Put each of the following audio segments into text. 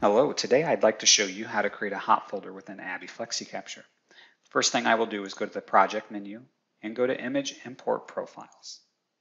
Hello, today I'd like to show you how to create a hot folder within ABBYY FlexiCapture. First thing I will do is go to the Project menu and go to Image Import Profiles.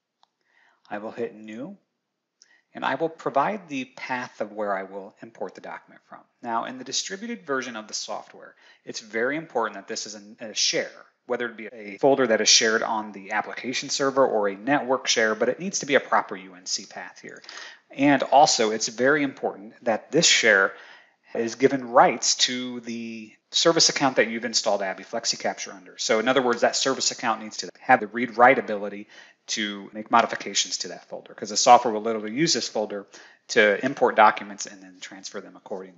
I will hit New, and I will provide the path of where I will import the document from. Now, in the distributed version of the software, it's very important that this is a share, whether it be a folder that is shared on the application server or a network share, but it needs to be a proper UNC path here. And also, it's very important that this share is given rights to the service account that you've installed ABBYY FlexiCapture under. So in other words, that service account needs to have the read-write ability to make modifications to that folder, because the software will literally use this folder to import documents and then transfer them accordingly.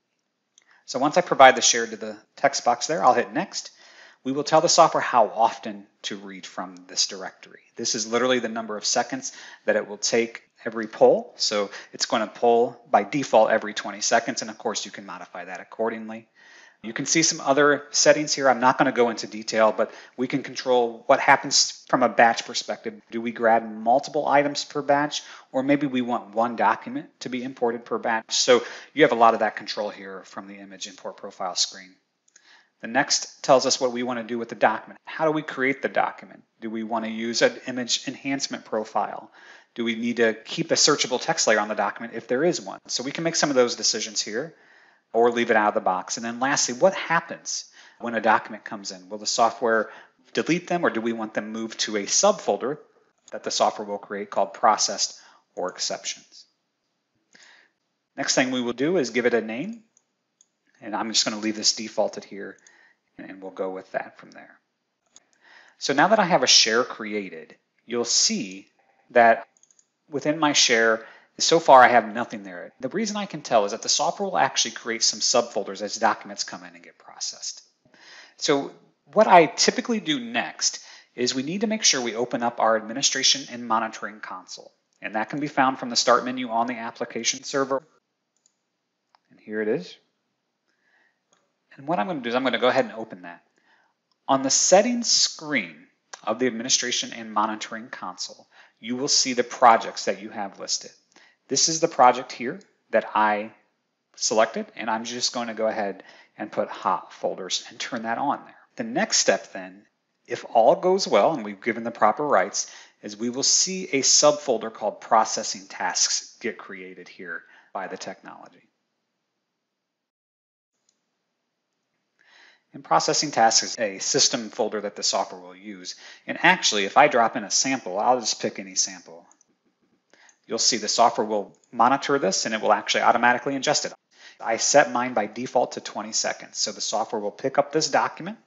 So once I provide the share to the text box there, I'll hit Next. We will tell the software how often to read from this directory. This is literally the number of seconds that it will take every pull. So it's going to pull by default every 20 seconds, and of course you can modify that accordingly. You can see some other settings here. I'm not going to go into detail, but we can control what happens from a batch perspective. Do we grab multiple items per batch, or maybe we want one document to be imported per batch? So you have a lot of that control here from the Image Import Profile screen. The next tells us what we want to do with the document. How do we create the document? Do we want to use an image enhancement profile? Do we need to keep a searchable text layer on the document if there is one? So we can make some of those decisions here or leave it out of the box. And then lastly, what happens when a document comes in? Will the software delete them, or do we want them moved to a subfolder that the software will create called processed or exceptions? Next thing we will do is give it a name. And I'm just going to leave this defaulted here, and we'll go with that from there. So now that I have a share created, you'll see that within my share, so far I have nothing there. The reason I can tell is that the software will actually create some subfolders as documents come in and get processed. So what I typically do next is we need to make sure we open up our administration and monitoring console. And that can be found from the Start menu on the application server. And here it is. And what I'm going to do is I'm going to go ahead and open that. On the settings screen of the administration and monitoring console, you will see the projects that you have listed. This is the project here that I selected, and I'm just going to go ahead and put hot folders and turn that on there. The next step then, if all goes well and we've given the proper rights, is we will see a subfolder called processing tasks get created here by the technology. And processing tasks is a system folder that the software will use. And actually, if I drop in a sample, I'll just pick any sample. You'll see the software will monitor this, and it will actually automatically ingest it. I set mine by default to 20 seconds. So the software will pick up this document,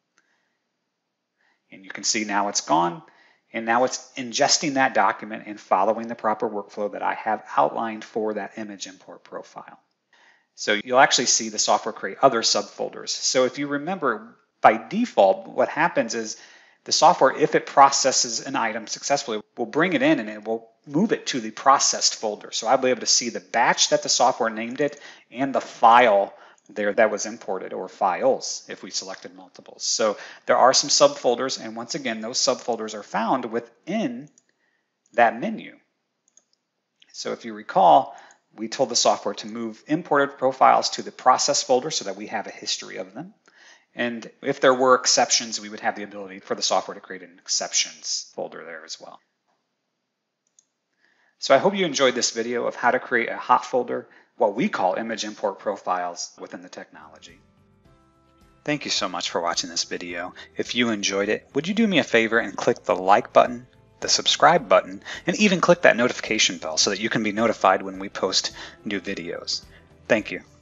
and you can see now it's gone. And now it's ingesting that document and following the proper workflow that I have outlined for that image import profile. So you'll actually see the software create other subfolders. So if you remember, by default, what happens is the software, if it processes an item successfully, will bring it in and it will move it to the processed folder. So I'll be able to see the batch that the software named it and the file there that was imported, or files if we selected multiples. So there are some subfolders, and once again, those subfolders are found within that menu. So if you recall, we told the software to move imported profiles to the process folder so that we have a history of them. And if there were exceptions, we would have the ability for the software to create an exceptions folder there as well. So I hope you enjoyed this video of how to create a hot folder, what we call image import profiles within the technology. Thank you so much for watching this video. If you enjoyed it, would you do me a favor and click the like button, the subscribe button, and even click that notification bell so that you can be notified when we post new videos. Thank you.